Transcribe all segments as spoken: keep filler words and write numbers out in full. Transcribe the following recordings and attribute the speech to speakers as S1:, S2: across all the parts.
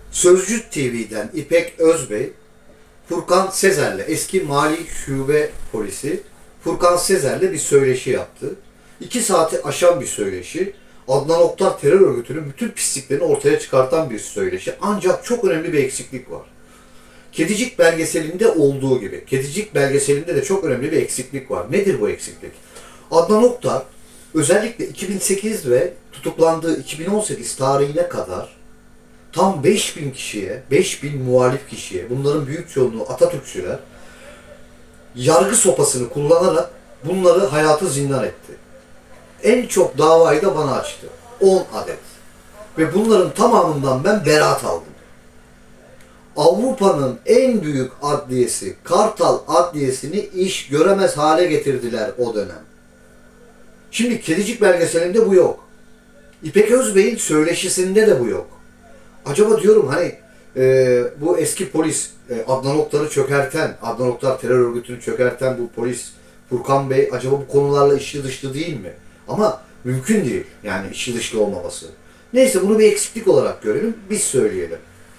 S1: Sözcü T V'den İpek Özbey, Furkan Sezer'le, eski Mali Şube Polisi Furkan Sezer'le bir söyleşi yaptı. İki saati aşan bir söyleşi. Adnan Oktar terör örgütünün bütün pisliklerini ortaya çıkartan bir söyleşi. Ancak çok önemli bir eksiklik var. Kedicik belgeselinde olduğu gibi, Kedicik belgeselinde de çok önemli bir eksiklik var. Nedir bu eksiklik? Adnan Oktar özellikle iki bin sekiz ve tutuklandığı iki bin on sekiz tarihine kadar tam beş bin kişiye, beş bin muhalif kişiye, bunların büyük çoğunluğu Atatürkçüler, yargı sopasını kullanarak bunları hayatı zindan etti. En çok davayı da bana açtı. on adet. Ve bunların tamamından ben beraat aldım. Avrupa'nın en büyük adliyesi, Kartal Adliyesi'ni iş göremez hale getirdiler o dönem. Şimdi Kedicik belgeselinde bu yok. İpek Özbey'in söyleşisinde de bu yok. Acaba diyorum hani e, bu eski polis, e, Adnan Oktar'ı çökerten, Adnan Oktar terör örgütünü çökerten bu polis Furkan Bey acaba bu konularla içli dışlı değil mi? Ama mümkün değil yani içli dışlı olmaması. Neyse bunu bir eksiklik olarak görelim, biz söyleyelim.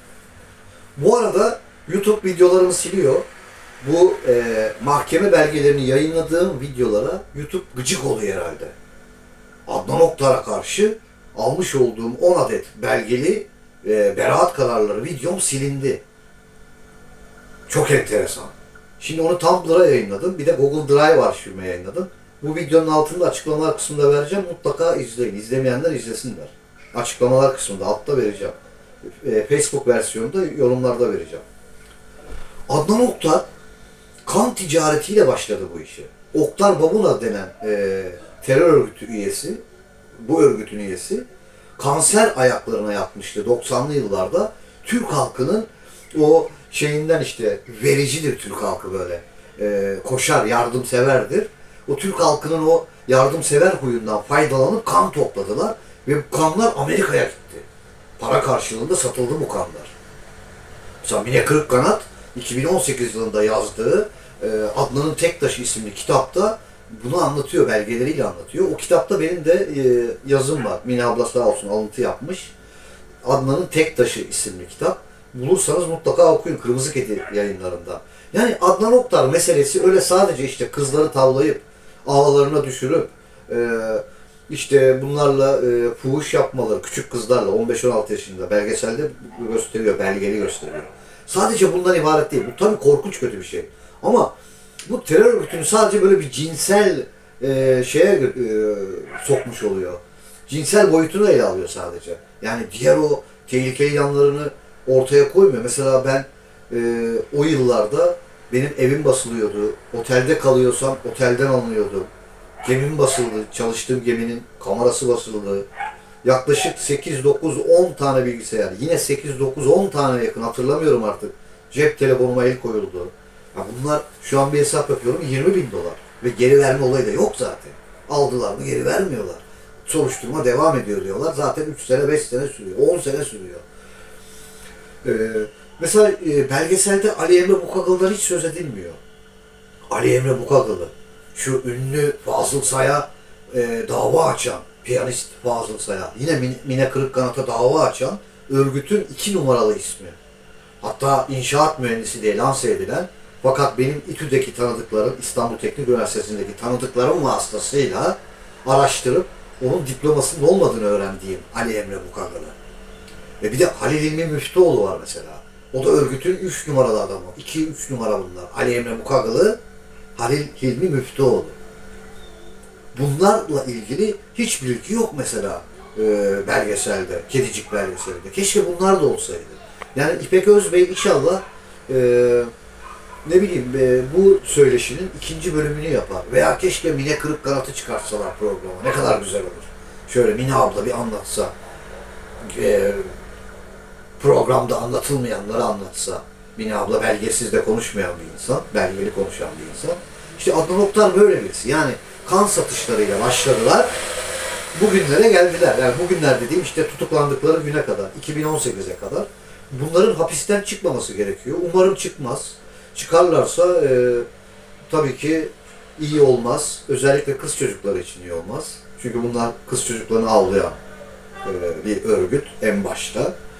S1: Bu arada YouTube videolarımı siliyor. Bu e, mahkeme belgelerini yayınladığım videolara YouTube gıcık oluyor herhalde. Adnan Oktar'a karşı almış olduğum on adet belgeli e, beraat kararları videom silindi. Çok enteresan. Şimdi onu Tumblr'a yayınladım. Bir de Google Drive arşivime yayınladım. Bu videonun altında açıklamalar kısmında vereceğim. Mutlaka izleyin. İzlemeyenler izlesinler. Açıklamalar kısmında altta vereceğim. E, Facebook versiyonunda yorumlarda vereceğim. Adnan Oktar kan ticaretiyle başladı bu işe. Oktar Babuna denen e, terör örgütü üyesi, bu örgütün üyesi, kanser ayaklarına yatmıştı doksanlı yıllarda. Türk halkının o şeyinden işte vericidir Türk halkı böyle. E, koşar, yardımseverdir. O Türk halkının o yardımsever huyundan faydalanıp kan topladılar ve bu kanlar Amerika'ya gitti. Para karşılığında satıldı bu kanlar. Mesela Mine Kırıkkanat iki bin on sekiz yılında yazdığı e, Adnan'ın Tektaşı isimli kitapta bunu anlatıyor, belgeleriyle anlatıyor. O kitapta benim de e, yazım var. Mine abla sağ olsun alıntı yapmış. Adnan'ın Tektaşı isimli kitap. Bulursanız mutlaka okuyun Kırmızı Kedi yayınlarında. Yani Adnan Oktar meselesi öyle sadece işte kızları tavlayıp ağlarına düşürüp e, işte bunlarla e, fuhuş yapmaları, küçük kızlarla on beş on altı yaşında belgeselde gösteriyor, belgeli gösteriyor. Sadece bundan ibaret değil. Bu tabii korkunç kötü bir şey. Ama bu terör örgütünü sadece böyle bir cinsel e, şeye e, sokmuş oluyor. Cinsel boyutunu ele alıyor sadece. Yani diğer o tehlikeli yanlarını ortaya koymuyor. Mesela ben e, o yıllarda benim evim basılıyordu. Otelde kalıyorsam otelden alınıyordum. Gemim basıldı. Çalıştığım geminin kamerası basıldı. Yaklaşık sekiz dokuz on tane bilgisayar. Yine sekiz dokuz on tane yakın hatırlamıyorum artık. Cep telefonuma el koyuldu. Ya bunlar şu an bir hesap yapıyorum yirmi bin dolar. Ve geri verme olayı da yok zaten. Aldılar mı geri vermiyorlar. Soruşturma devam ediyor diyorlar. Zaten üç sene beş sene sürüyor. on sene sürüyor. Ee, mesela e, belgeselde Ali Emre Bukagıl'dan hiç söz edilmiyor. Ali Emre Bukagıl'ı şu ünlü Fazıl Say'a e, dava açan piyanist Fazıl Say'a, yine Mine Kırıkkanat'a dava açan örgütün iki numaralı ismi. Hatta inşaat mühendisi diye lanse edilen, fakat benim İTÜ'deki tanıdıklarım, İstanbul Teknik Üniversitesi'ndeki tanıdıklarım vasıtasıyla araştırıp onun diplomasının olmadığını öğrendiğim Ali Emre Bukagıl'ı. Ve bir de Halil İlmi Müftüoğlu var mesela. O da örgütün üç numaralı adamı. iki üç numara bunlar. Ali Emre Bukagıl'ı, Halil Hilmi Müftüoğlu. Bunlarla ilgili hiç bilgi yok mesela e, belgeselde, Kedicik belgeselinde. Keşke bunlar da olsaydı. Yani İpek Özbey inşallah e, ne bileyim e, bu söyleşinin ikinci bölümünü yapar. Veya keşke Mine Kırıkkanat'ı çıkartsalar programa. Ne kadar güzel olur. Şöyle Mine abla bir anlatsa, e, programda anlatılmayanları anlatsa. Mine abla belgesiz de konuşmayan bir insan, belgeli konuşan bir insan. İşte Adnan Oktar böyle birisi. Yani kan satışlarıyla başladılar, bugünlere geldiler. Yani bugünler dediğim işte tutuklandıkları güne kadar, iki bin on sekize kadar. Bunların hapisten çıkmaması gerekiyor. Umarım çıkmaz. Çıkarlarsa e, tabii ki iyi olmaz. Özellikle kız çocukları için iyi olmaz. Çünkü bunlar kız çocuklarını avlayan e, bir örgüt en başta.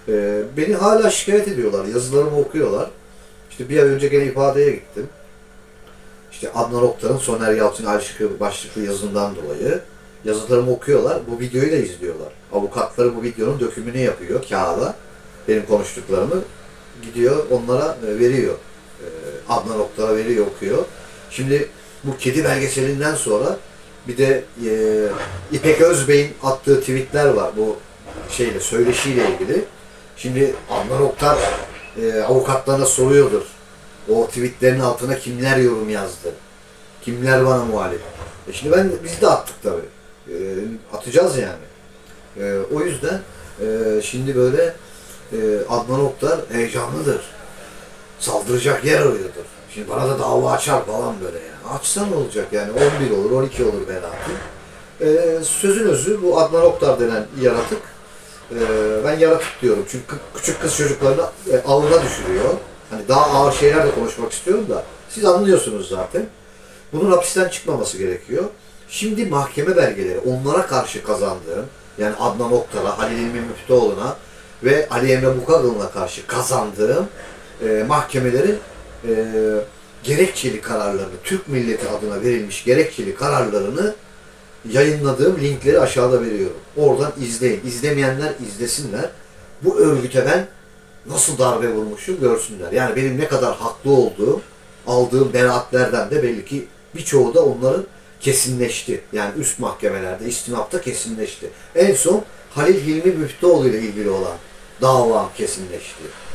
S1: Ee, beni hala şikayet ediyorlar, yazılarımı okuyorlar. İşte bir ay önce gene ifadeye gittim. İşte Adnan Oktar'ın Soner Yalçın aşkı başlıklı yazından dolayı yazılarımı okuyorlar, bu videoyu da izliyorlar. Avukatları bu videonun dökümünü yapıyor kağıda. Benim konuştuklarımı gidiyor onlara veriyor. Ee, Adnan Oktar'a veriyor, okuyor. Şimdi bu kedi belgeselinden sonra bir de e, İpek Özbey'in attığı tweetler var bu şeyle, söyleşiyle ilgili. Şimdi Adnan Oktar e, avukatlarına soruyordur. O tweetlerin altına kimler yorum yazdı? Kimler bana muhalif? E şimdi ben, biz de attık tabii. E, atacağız yani. E, o yüzden e, şimdi böyle e, Adnan Oktar heyecanlıdır. Saldıracak yer arıyordur. Şimdi bana da dava açar falan böyle yani. Açsa ne olacak yani? on bir olur, on iki olur beraatım. E, sözün özü bu Adnan Oktar denen yaratık. E, ben yaratık diyorum çünkü küçük kız çocuklarını e, avına düşürüyor. Hani daha ağır şeyler de konuşmak istiyorum da siz anlıyorsunuz zaten. Bunun hapisten çıkmaması gerekiyor. Şimdi mahkeme belgeleri onlara karşı kazandığım, yani Adnan Oktar'a, Halil İlmi Müftüoğlu'na ve Ali Emre Bukagıl'ına karşı kazandığım e, mahkemelerin e, gerekçeli kararlarını, Türk milleti adına verilmiş gerekçeli kararlarını yayınladığım linkleri aşağıda veriyorum. Oradan izleyin. İzlemeyenler izlesinler. Bu örgüte ben nasıl darbe vurmuşum görsünler. Yani benim ne kadar haklı olduğum, aldığım beraatlerden de belli ki birçoğu da onların kesinleşti. Yani üst mahkemelerde, istinafta kesinleşti. En son Halil Hilmi Müftüoğlu ile ilgili olan davam kesinleşti.